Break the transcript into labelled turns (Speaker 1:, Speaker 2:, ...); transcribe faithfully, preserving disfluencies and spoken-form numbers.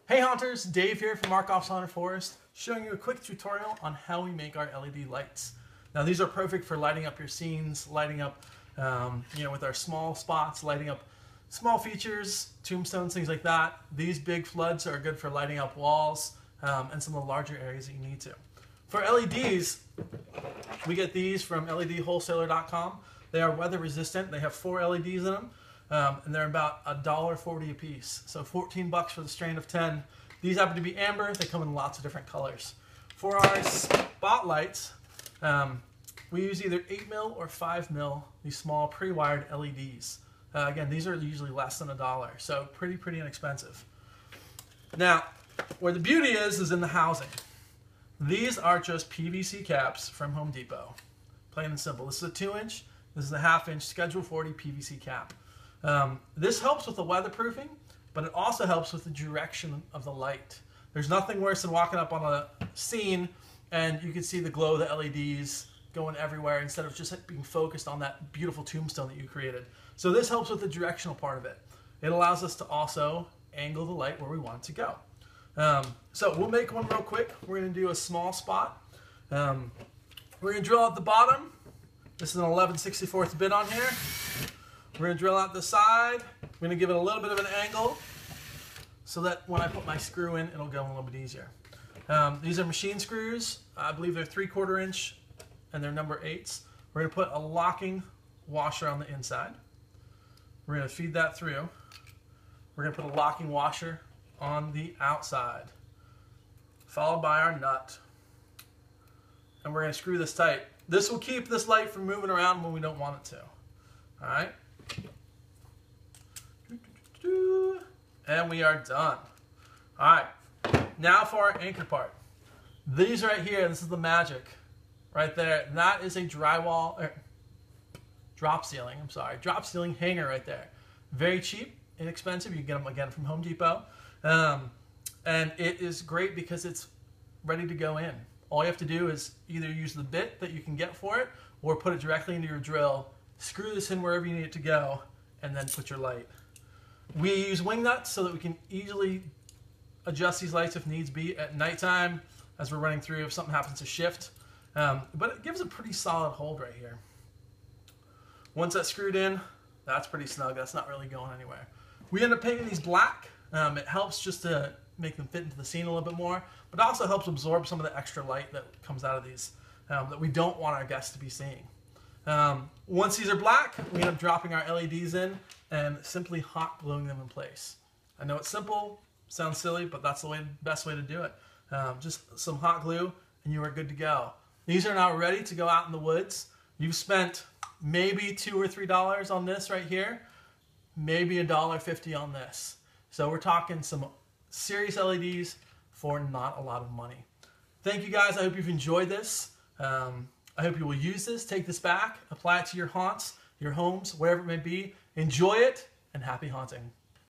Speaker 1: Hey Haunters, Dave here from Markoff's Haunted Forest, showing you a quick tutorial on how we make our L E D lights. Now these are perfect for lighting up your scenes, lighting up, um, you know, with our small spots, lighting up small features, tombstones, things like that. These big floods are good for lighting up walls um, and some of the larger areas that you need to. For L E Ds, we get these from L E D wholesaler dot com. They are weather resistant. They have four L E Ds in them. Um, and they're about a dollar forty a piece. So fourteen bucks for the strain of ten. These happen to be amber. They come in lots of different colors. For our spotlights, um, we use either eight mil or five mil, these small pre-wired L E Ds. Uh, again, these are usually less than a dollar, so pretty, pretty inexpensive. Now, where the beauty is, is in the housing. These are just P V C caps from Home Depot. Plain and simple. This is a two inch, this is a half inch Schedule forty P V C cap. Um, this helps with the weatherproofing, but it also helps with the direction of the light. There's nothing worse than walking up on a scene and you can see the glow of the L E Ds going everywhere instead of just being focused on that beautiful tombstone that you created. So this helps with the directional part of it. It allows us to also angle the light where we want it to go. Um, so we'll make one real quick. We're going to do a small spot. Um, we're going to drill out the bottom. This is an eleven sixty-fourth bit on here. We're going to drill out the side. We're going to give it a little bit of an angle so that when I put my screw in, it'll go a little bit easier. Um, these are machine screws. I believe they're three quarter inch and they're number eights. We're going to put a locking washer on the inside. We're going to feed that through. We're going to put a locking washer on the outside, followed by our nut. And we're going to screw this tight. This will keep this light from moving around when we don't want it to. All right. And we are done. All right. Now for our anchor part. These right here, this is the magic right there. And that is a drywall, er, drop ceiling, I'm sorry, drop ceiling hanger right there. Very cheap, inexpensive. You can get them again from Home Depot. Um, and it is great because it's ready to go in. All you have to do is either use the bit that you can get for it or put it directly into your drill, screw this in wherever you need it to go, and then put your light. We use wing nuts so that we can easily adjust these lights if needs be at nighttime as we're running through if something happens to shift. Um, but it gives a pretty solid hold right here. Once that's screwed in, that's pretty snug. That's not really going anywhere. We end up painting these black. Um, it helps just to make them fit into the scene a little bit more, but also helps absorb some of the extra light that comes out of these um, that we don't want our guests to be seeing. Um, once these are black, we end up dropping our L E Ds in and simply hot gluing them in place. I know it's simple, sounds silly, but that's the way, best way to do it. Um, just some hot glue and you are good to go. These are now ready to go out in the woods. You've spent maybe two or three dollars on this right here, maybe a dollar fifty on this. So we're talking some serious L E Ds for not a lot of money. Thank you guys. I hope you've enjoyed this. Um, I hope you will use this, take this back, apply it to your haunts, your homes, wherever it may be. Enjoy it, and happy haunting.